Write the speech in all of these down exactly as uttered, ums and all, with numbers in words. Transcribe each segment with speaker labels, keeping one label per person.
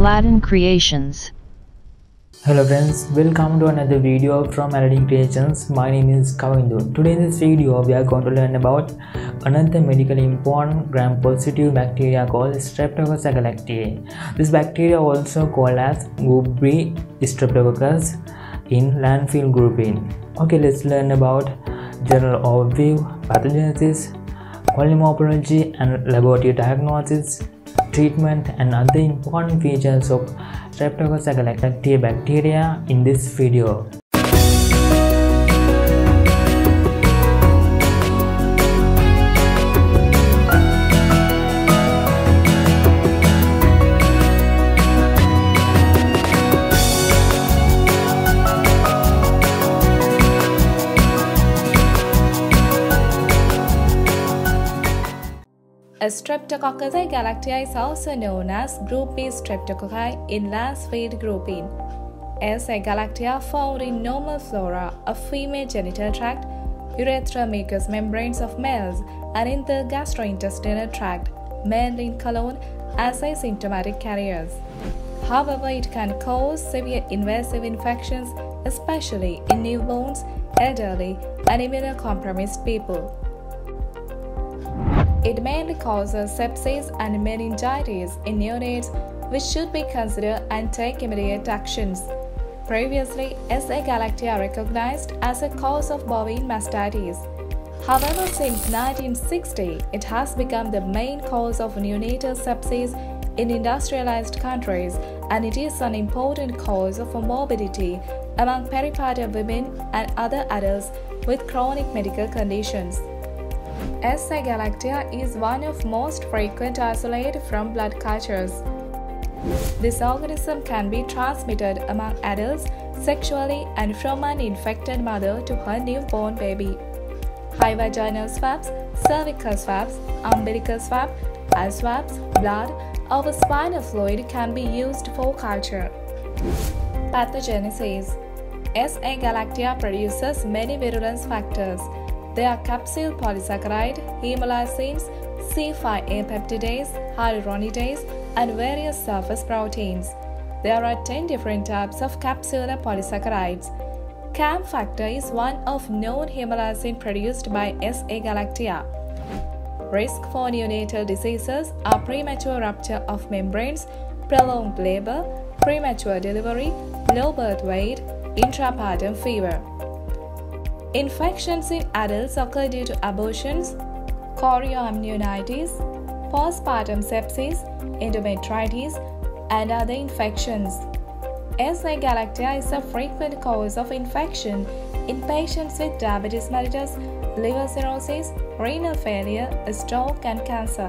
Speaker 1: Aladdin Creations.
Speaker 2: Hello friends, welcome to another video from Aladdin Creations. My name is Kavindu. Today in this video we are going to learn about another medically important gram-positive bacteria called Streptococcus Agalactiae. This bacteria also called as group B Streptococcus in landfill grouping. Okay, let's learn about general overview, pathogenesis, polymorphology and laboratory diagnosis, treatment and other important features of Streptococcus Agalactiae bacteria in this video.
Speaker 3: Streptococcus Agalactiae is also known as Group B Streptococci in last-phase grouping. S. Agalactiae found in normal flora of female genital tract, urethra mucous membranes of males, and in the gastrointestinal tract, mainly in colon, as asymptomatic carriers. However, it can cause severe invasive infections, especially in newborns, elderly, and immunocompromised people. It mainly causes sepsis and meningitis in neonates, which should be considered and take immediate actions. Previously, S. Agalactiae recognized as a cause of bovine mastitis. However, since nineteen sixty, it has become the main cause of neonatal sepsis in industrialized countries, and it is an important cause of morbidity among peripartum women and other adults with chronic medical conditions. S. Agalactiae is one of most frequent isolated from blood cultures. This organism can be transmitted among adults sexually and from an infected mother to her newborn baby. High vaginal swabs, cervical swabs, umbilical swab, eye swabs, blood, or spinal fluid can be used for culture. Pathogenesis. S. Agalactiae produces many virulence factors. They are capsule polysaccharide, hemolysins, C five A peptidase, hyaluronidase, and various surface proteins. There are ten different types of capsular polysaccharides. C A M factor is one of known hemolysin produced by S. Agalactiae. Risk for neonatal diseases are premature rupture of membranes, prolonged labor, premature delivery, low birth weight, intrapartum fever. Infections in adults occur due to abortions, chorioamnionitis, postpartum sepsis, endometritis, and other infections. S. Agalactiae is a frequent cause of infection in patients with diabetes mellitus, liver cirrhosis, renal failure, stroke, and cancer.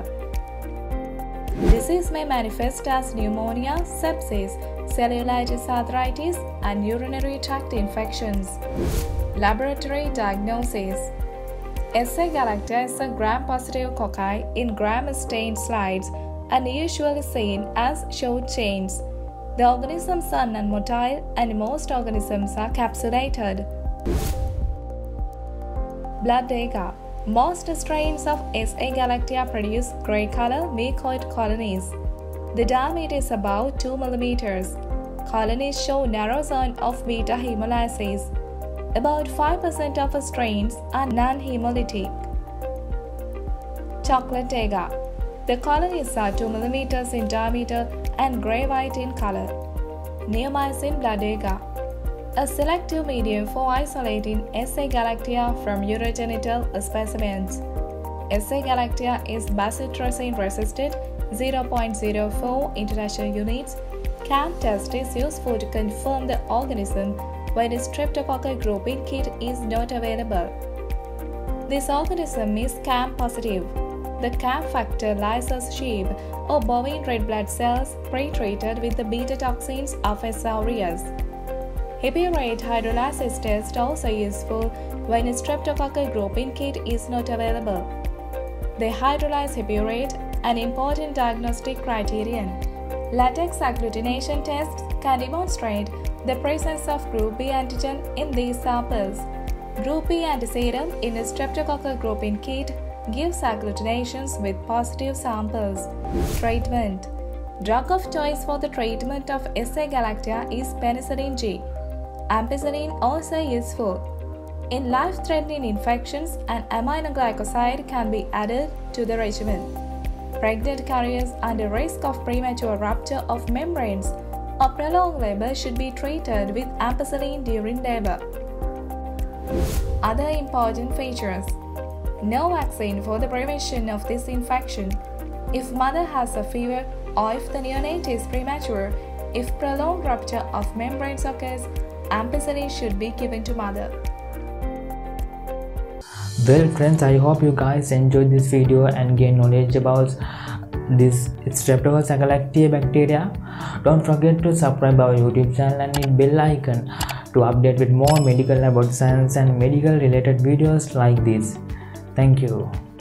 Speaker 3: Disease may manifest as pneumonia, sepsis, cellulitis arthritis, and urinary tract infections. Laboratory diagnosis. S. Agalactiae is a gram-positive cocci in gram-stained slides and usually seen as short chains. The organisms are non-motile and most organisms are capsulated. Blood agar. Most strains of S. Agalactiae produce grey color mucoid colonies. The diameter is about two millimeters. Colonies show narrow zone of beta hemolysis. About five percent of strains are non-hemolytic. Chocolate agar. The colonies are two millimeters in diameter and grey-white in color. Neomycin blood agar. A selective medium for isolating S. Agalactiae from urogenital specimens. S. Agalactiae is bacitracin resistant zero point zero four international units. C A M test is useful to confirm the organism when a Streptococcus grouping kit is not available. This organism is C A M positive. The C A M factor lyses sheep or bovine red blood cells pre-treated with the beta toxins of S. aureus. Hipurate hydrolysis test also useful when a Streptococcus grouping kit is not available. They hydrolyze hipurate, an important diagnostic criterion. Latex agglutination tests can demonstrate the presence of Group B antigen in these samples. Group B antiserum in a Streptococcus grouping kit gives agglutinations with positive samples. Treatment. Drug of choice for the treatment of S. Agalactiae is penicillin G. Ampicillin also useful. In life-threatening infections, an aminoglycoside can be added to the regimen. Pregnant carriers under risk of premature rupture of membranes or prolonged labor should be treated with ampicillin during labor. Other important features: no vaccine for the prevention of this infection. If mother has a fever or if the neonate is premature, if prolonged rupture of membranes occurs, ampicillin should be given to mother.
Speaker 2: Well friends, I hope you guys enjoyed this video and gain knowledge about this Streptococcus Agalactiae bacteria. Don't forget to subscribe our YouTube channel and hit bell icon to update with more medical about science and medical related videos like this. Thank you.